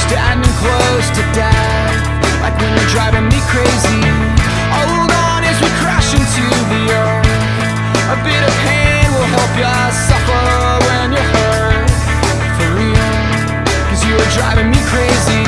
standing close to death, like when you're driving me crazy. Hold on as we crash into the earth. A bit of pain will help you suffer when you're hurt, for real, 'cause you are driving me crazy.